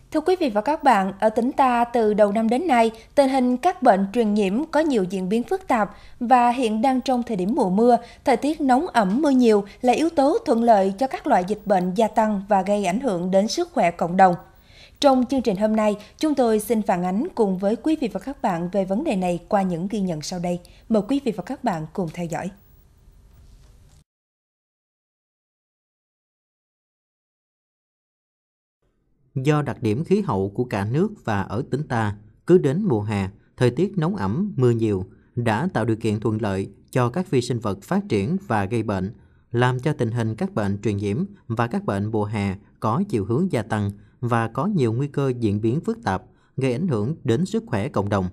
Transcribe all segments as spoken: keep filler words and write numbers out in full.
Thưa quý vị và các bạn, ở tỉnh ta từ đầu năm đến nay, tình hình các bệnh truyền nhiễm có nhiều diễn biến phức tạp và hiện đang trong thời điểm mùa mưa, thời tiết nóng ẩm mưa nhiều là yếu tố thuận lợi cho các loại dịch bệnh gia tăng và gây ảnh hưởng đến sức khỏe cộng đồng. Trong chương trình hôm nay, chúng tôi xin phản ánh cùng với quý vị và các bạn về vấn đề này qua những ghi nhận sau đây. Mời quý vị và các bạn cùng theo dõi. Do đặc điểm khí hậu của cả nước và ở tỉnh ta, cứ đến mùa hè, thời tiết nóng ẩm, mưa nhiều đã tạo điều kiện thuận lợi cho các vi sinh vật phát triển và gây bệnh, làm cho tình hình các bệnh truyền nhiễm và các bệnh mùa hè có chiều hướng gia tăng và có nhiều nguy cơ diễn biến phức tạp, gây ảnh hưởng đến sức khỏe cộng đồng.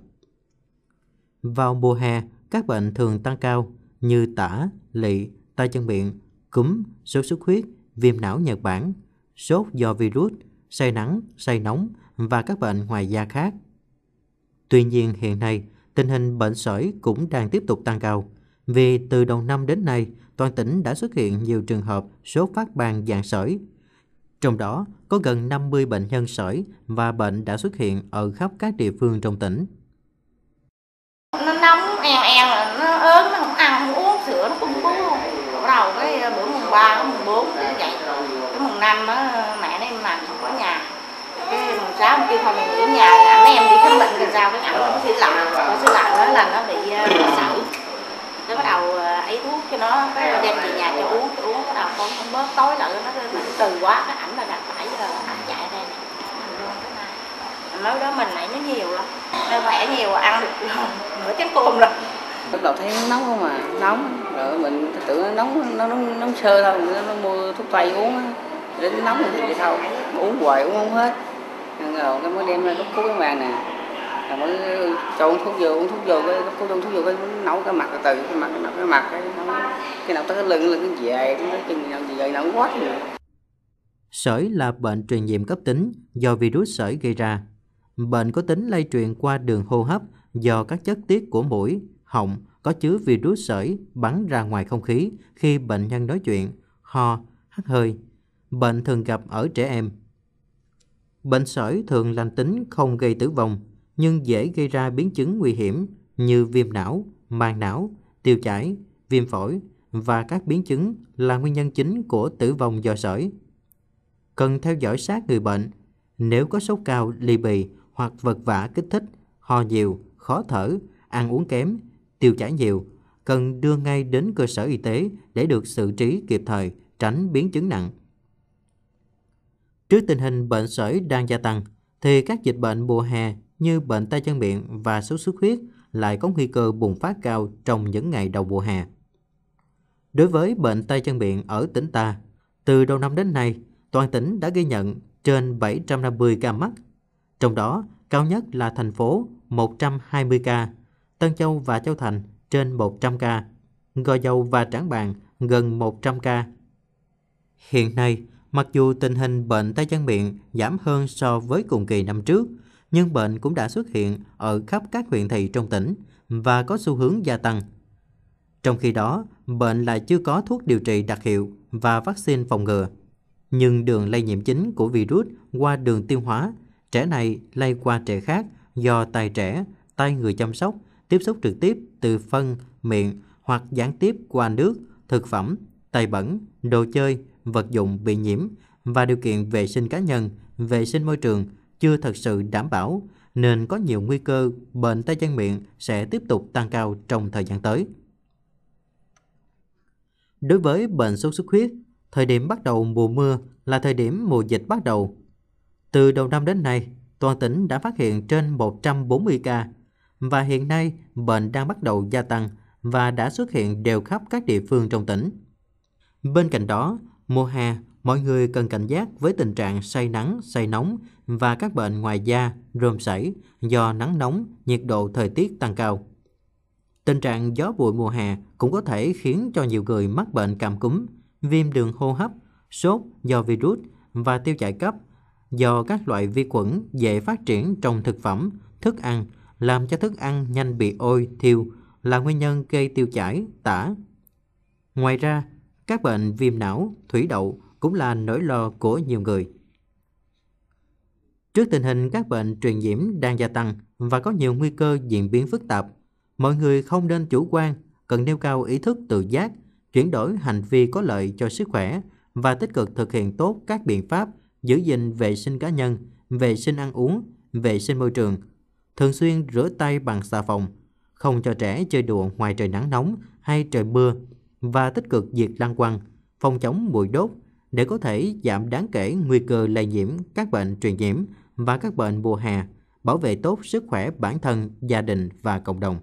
Vào mùa hè, các bệnh thường tăng cao như tả, lỵ, tay chân miệng, cúm, sốt xuất huyết, viêm não Nhật Bản, sốt do virus, say nắng, say nóng và các bệnh ngoài da khác. Tuy nhiên hiện nay, tình hình bệnh sởi cũng đang tiếp tục tăng cao, vì từ đầu năm đến nay, toàn tỉnh đã xuất hiện nhiều trường hợp sốt phát ban dạng sởi. Trong đó có gần năm mươi bệnh nhân sởi và bệnh đã xuất hiện ở khắp các địa phương trong tỉnh. Nó nóng eo eo, nó ớn, nó không ăn, không uống sữa, nó không bú luôn. Bắt đầu cái bữa mùng ba, mùng bốn cũng vậy. Cái mùng năm á, mẹ nó em làm không có nhà. Cái mùng sáu kêu thôi mình nghỉ ở nhà, ảnh em đi khám bệnh làm sao cái ảnh nó xỉu lạnh, nó xỉu lạnh đó là nó bị sởi. Nó bắt đầu ấy thuốc cho nó, cái đem về nhà cho uống, uống bắt đầu con không bớt tối lại nó từ quá cái ảnh là gặp phải rồi ảnh chạy ra này. Mới đó mình này nó nhiều lắm, nó khỏe nhiều ăn được nửa chén cơm rồi. Bắt đầu thấy nóng không à, nóng rồi mình tưởng nó nóng nó nóng, nóng sơ thôi, nó, nó mua thuốc tây uống đến nóng thì vậy thôi, uống hoài uống không hết, rồi cái mới đem ra cấp cứu cái bàn nè, rồi mới cho uống thuốc vô uống thuốc vô cái cấp cứu uống thuốc vô cái nấu cái mặt từ cái mặt cái mặt cái mặt cái nấu cái nào tới cái lưng lưng cái về cái chừng nào về nóng quá rồi. Sởi là bệnh truyền nhiễm cấp tính do virus sởi gây ra. Bệnh có tính lây truyền qua đường hô hấp do các chất tiết của mũi, họng có chứa virus sởi bắn ra ngoài không khí khi bệnh nhân nói chuyện, ho, hắt hơi. Bệnh thường gặp ở trẻ em. Bệnh sởi thường lành tính không gây tử vong, nhưng dễ gây ra biến chứng nguy hiểm như viêm não, màng não, tiêu chảy, viêm phổi và các biến chứng là nguyên nhân chính của tử vong do sởi. Cần theo dõi sát người bệnh. Nếu có sốt cao, ly bì hoặc vật vã kích thích, ho nhiều, khó thở, ăn uống kém, tiêu chảy nhiều, cần đưa ngay đến cơ sở y tế để được xử trí kịp thời, tránh biến chứng nặng. Trước tình hình bệnh sởi đang gia tăng, thì các dịch bệnh mùa hè như bệnh tay chân miệng và sốt xuất huyết lại có nguy cơ bùng phát cao trong những ngày đầu mùa hè. Đối với bệnh tay chân miệng ở tỉnh ta, từ đầu năm đến nay, toàn tỉnh đã ghi nhận trên bảy trăm năm mươi ca mắc, trong đó cao nhất là thành phố một trăm hai mươi ca, Tân Châu và Châu Thành trên một trăm ca, Gò Dầu và Trảng Bàng gần một trăm ca. Hiện nay, mặc dù tình hình bệnh tay chân miệng giảm hơn so với cùng kỳ năm trước, nhưng bệnh cũng đã xuất hiện ở khắp các huyện thị trong tỉnh và có xu hướng gia tăng. Trong khi đó, bệnh lại chưa có thuốc điều trị đặc hiệu và vaccine phòng ngừa. Nhưng đường lây nhiễm chính của virus qua đường tiêu hóa, trẻ này lây qua trẻ khác do tay trẻ, tay người chăm sóc, tiếp xúc trực tiếp từ phân, miệng hoặc gián tiếp qua nước, thực phẩm, tay bẩn, đồ chơi, vật dụng bị nhiễm và điều kiện vệ sinh cá nhân, vệ sinh môi trường chưa thật sự đảm bảo, nên có nhiều nguy cơ bệnh tay chân miệng sẽ tiếp tục tăng cao trong thời gian tới. Đối với bệnh sốt xuất huyết, thời điểm bắt đầu mùa mưa là thời điểm mùa dịch bắt đầu. Từ đầu năm đến nay, toàn tỉnh đã phát hiện trên một trăm bốn mươi ca và hiện nay bệnh đang bắt đầu gia tăng và đã xuất hiện đều khắp các địa phương trong tỉnh. Bên cạnh đó, mùa hè, mọi người cần cảnh giác với tình trạng say nắng, say nóng và các bệnh ngoài da, rôm sảy do nắng nóng, nhiệt độ thời tiết tăng cao. Tình trạng gió bụi mùa hè cũng có thể khiến cho nhiều người mắc bệnh cảm cúm, viêm đường hô hấp, sốt do virus và tiêu chảy cấp do các loại vi khuẩn dễ phát triển trong thực phẩm, thức ăn, làm cho thức ăn nhanh bị ôi, thiêu là nguyên nhân gây tiêu chảy, tả. Ngoài ra, các bệnh viêm não, thủy đậu cũng là nỗi lo của nhiều người. Trước tình hình các bệnh truyền nhiễm đang gia tăng và có nhiều nguy cơ diễn biến phức tạp, mọi người không nên chủ quan, cần nêu cao ý thức tự giác, chuyển đổi hành vi có lợi cho sức khỏe và tích cực thực hiện tốt các biện pháp giữ gìn vệ sinh cá nhân, vệ sinh ăn uống, vệ sinh môi trường, thường xuyên rửa tay bằng xà phòng, không cho trẻ chơi đùa ngoài trời nắng nóng hay trời mưa và tích cực diệt lăng quăng, phòng chống bụi đốt để có thể giảm đáng kể nguy cơ lây nhiễm các bệnh truyền nhiễm và các bệnh mùa hè, bảo vệ tốt sức khỏe bản thân, gia đình và cộng đồng.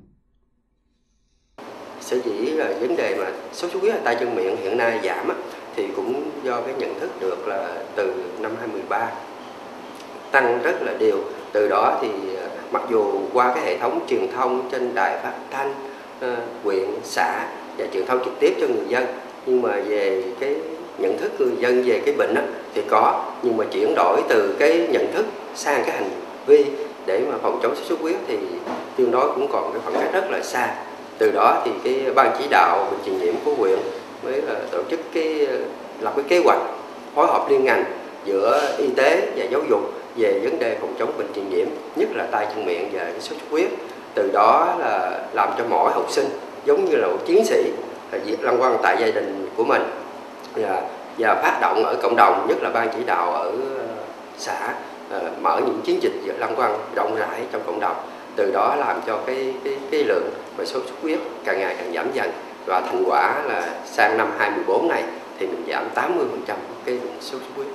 Sở dĩ là vấn đề mà sốt xuất huyết tay chân miệng hiện nay giảm á, thì cũng do cái nhận thức được là từ năm hai không một ba tăng rất là đều. Từ đó thì mặc dù qua cái hệ thống truyền thông trên đài phát thanh, huyện, xã và truyền thông trực tiếp cho người dân, nhưng mà về cái nhận thức người dân về cái bệnh đó, thì có, nhưng mà chuyển đổi từ cái nhận thức sang cái hành vi để mà phòng chống sốt xuất huyết thì tương đối cũng còn cái khoảng cách rất là xa. Từ đó thì cái ban chỉ đạo bệnh truyền nhiễm của huyện mới là tổ chức cái lập cái kế hoạch phối hợp liên ngành giữa y tế và giáo dục về vấn đề phòng chống bệnh truyền nhiễm, nhất là tay chân miệng và cái sốt xuất huyết. Từ đó là làm cho mỗi học sinh giống như là một chiến sĩ diệt lăng quăng tại gia đình của mình, và, và phát động ở cộng đồng, nhất là ban chỉ đạo ở xã mở những chiến dịch diệt lăng quăng rộng rãi trong cộng đồng. Từ đó làm cho cái cái cái lượng mà sốt xuất huyết càng ngày càng giảm dần, và thành quả là sang năm hai không một bốn này thì mình giảm tám mươi phần trăm cái sốt xuất huyết.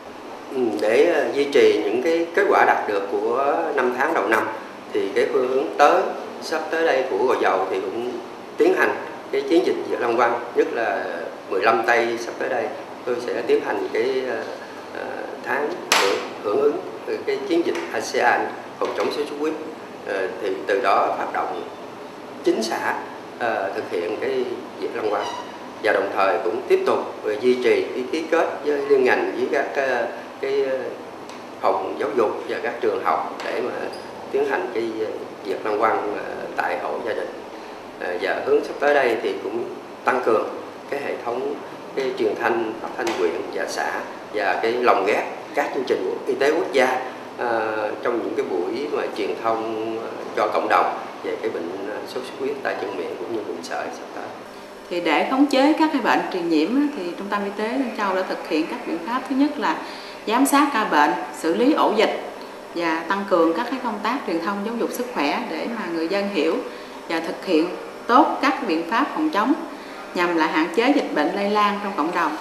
Để duy trì những cái kết quả đạt được của năm tháng đầu năm thì cái phương hướng tới sắp tới đây của Gò Dầu thì cũng tiến hành cái chiến dịch diệt lăng quăng, nhất là mười lăm tây sắp tới đây tôi sẽ tiến hành cái uh, tháng hưởng, hưởng ứng cái chiến dịch a sê an phòng chống sốt xuất huyết. Uh, thì từ đó phát động chín xã uh, thực hiện cái diệt lăng quăng, và đồng thời cũng tiếp tục uh, duy trì cái ký kết với liên ngành với các uh, cái phòng giáo dục và các trường học để mà tiến hành cái diệt lăng quăng tại hộ gia đình. Và hướng sắp tới đây thì cũng tăng cường cái hệ thống cái truyền thanh phát thanh huyện và xã và cái lồng ghép các chương trình của y tế quốc gia à, trong những cái buổi mà truyền thông cho cộng đồng về cái bệnh sốt xuất huyết tay chân miệng cũng như bệnh sởi sắp tới. Thì để khống chế các cái bệnh truyền nhiễm thì Trung tâm Y tế Tân Châu đã thực hiện các biện pháp. Thứ nhất là giám sát ca bệnh, xử lý ổ dịch và tăng cường các cái công tác truyền thông giáo dục sức khỏe để mà người dân hiểu và thực hiện tốt các biện pháp phòng chống nhằm là hạn chế dịch bệnh lây lan trong cộng đồng.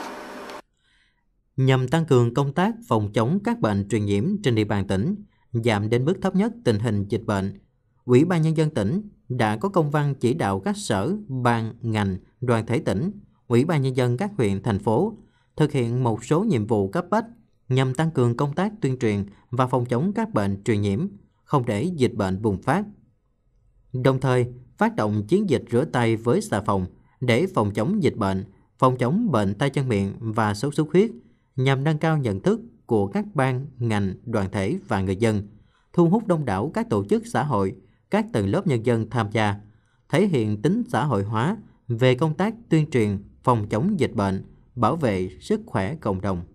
Nhằm tăng cường công tác phòng chống các bệnh truyền nhiễm trên địa bàn tỉnh, giảm đến mức thấp nhất tình hình dịch bệnh, Ủy ban Nhân dân tỉnh đã có công văn chỉ đạo các sở, ban, ngành, đoàn thể tỉnh, Ủy ban Nhân dân các huyện, thành phố thực hiện một số nhiệm vụ cấp bách nhằm tăng cường công tác tuyên truyền và phòng chống các bệnh truyền nhiễm, không để dịch bệnh bùng phát. Đồng thời, phát động chiến dịch rửa tay với xà phòng để phòng chống dịch bệnh, phòng chống bệnh tay chân miệng và sốt xuất huyết nhằm nâng cao nhận thức của các ban, ngành, đoàn thể và người dân, thu hút đông đảo các tổ chức xã hội, các tầng lớp nhân dân tham gia, thể hiện tính xã hội hóa về công tác tuyên truyền phòng chống dịch bệnh, bảo vệ sức khỏe cộng đồng.